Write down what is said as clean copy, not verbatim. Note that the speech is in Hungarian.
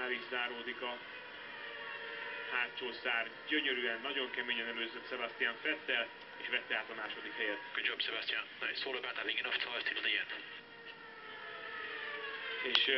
el is záródik a hátsó szár. Gyönyörűen, nagyon keményen előzött Sebastian Vettel, és vette át a második helyet. Good job, Sebastian. No, it's all about having enough tyres till the end. És